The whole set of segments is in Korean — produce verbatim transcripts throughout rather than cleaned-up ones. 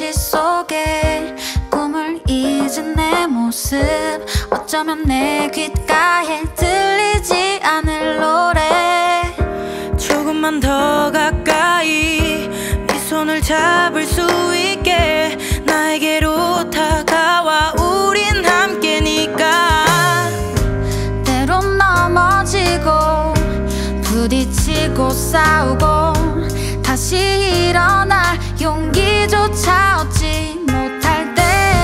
현실 속에 꿈을 잊은 내 모습, 어쩌면 내 귓가에 들리지 않을 노래. 조금만 더 가까이 네 손을 잡을 수 있게 나에게로 다가와. 우린 함께니까. 때론 넘어지고 부딪히고 싸우고 다시 일어날 용기조차 얻지 못할 때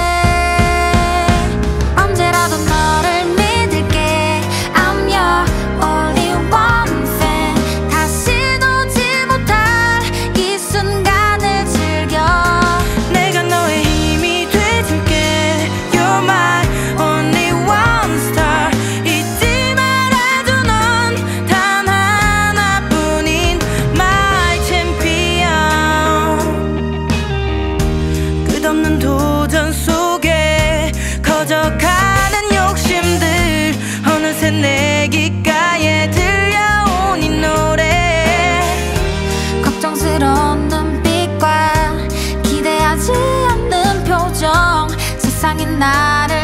언제라도 너를 믿을게. I'm your only one fan. 다시 오지 못할 이 순간을 즐겨. 내가 너의 힘이 돼줄게. You're my only one star. 잊지 말아줘 넌 단 하나뿐인 my champion. 끝없는 도전 속에 커져가는 욕심들, 어느새 내 귓가에 들려온 이 노래. 걱정스러운 눈빛과 기대하지 않는 표정, 세상이 나를